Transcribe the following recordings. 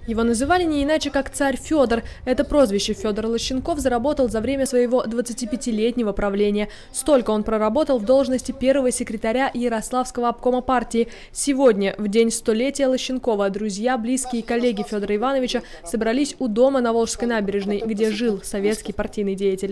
Его называли не иначе, как царь Федор. Это прозвище Федор Лощенков заработал за время своего 25-летнего правления. Столько он проработал в должности первого секретаря Ярославского обкома партии. Сегодня, в день столетия Лощенкова, друзья, близкие и коллеги Федора Ивановича собрались у дома на Волжской набережной, где жил советский партийный деятель.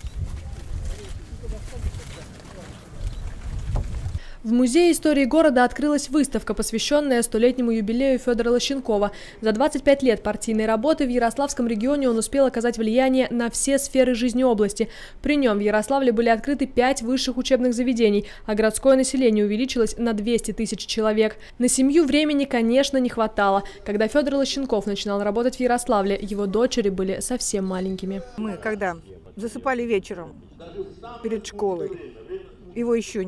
В Музее истории города открылась выставка, посвященная столетнему юбилею Федора Лощенкова. За 25 лет партийной работы в Ярославском регионе он успел оказать влияние на все сферы жизни области. При нем в Ярославле были открыты 5 высших учебных заведений, а городское население увеличилось на 200 тысяч человек. На семью времени, конечно, не хватало. Когда Федор Лощенков начинал работать в Ярославле, его дочери были совсем маленькими. Мы, когда засыпали вечером перед школой, его еще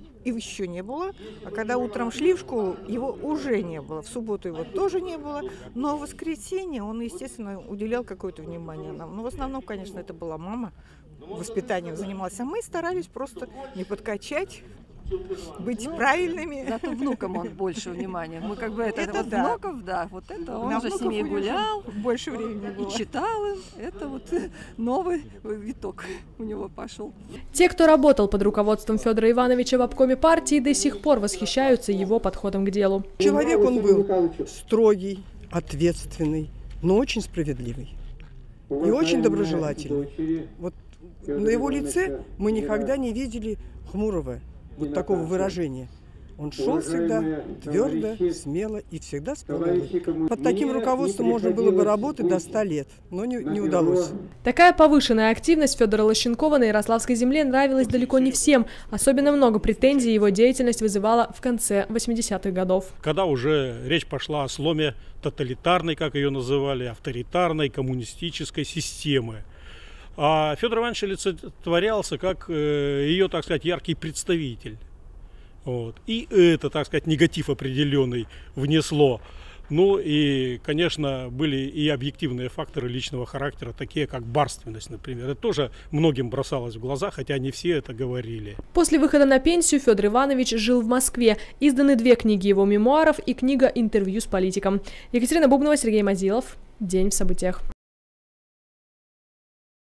не было, а когда утром шли в школу, его уже не было. В субботу его тоже не было, но в воскресенье он, естественно, уделял какое-то внимание нам. Но в основном, конечно, это была мама, воспитанием занималась, а мы старались просто не подкачать, быть правильными. Зато внукам он больше внимания. Мы как бы это вот да. Внуков, да, вот это он На же с ними гулял, больше времени было. И читал им. Это вот новый виток у него пошел. Те, кто работал под руководством Федора Ивановича в обкоме партии, до сих пор восхищаются его подходом к делу. Человек он был строгий, ответственный, но очень справедливый и очень доброжелательный. Вот на его лице мы никогда не видели хмурого вот такого выражения. Он шел всегда твердо, смело и всегда с пользой. Под таким руководством можно было бы работать до 100 лет, но не удалось. Такая повышенная активность Федора Лощенкова на Ярославской земле нравилась далеко не всем. Особенно много претензий его деятельность вызывала в конце 80-х годов. Когда уже речь пошла о сломе тоталитарной, как ее называли, авторитарной, коммунистической системы. А Федор Иванович олицетворялся как ее, так сказать, яркий представитель. Вот. И это, так сказать, негатив определенный внесло. Ну и, конечно, были и объективные факторы личного характера, такие как барственность, например. Это тоже многим бросалось в глаза, хотя не все это говорили. После выхода на пенсию Федор Иванович жил в Москве. Изданы 2 книги его мемуаров и книга «Интервью с политиком». Екатерина Бубнова, Сергей Мазилов. День в событиях.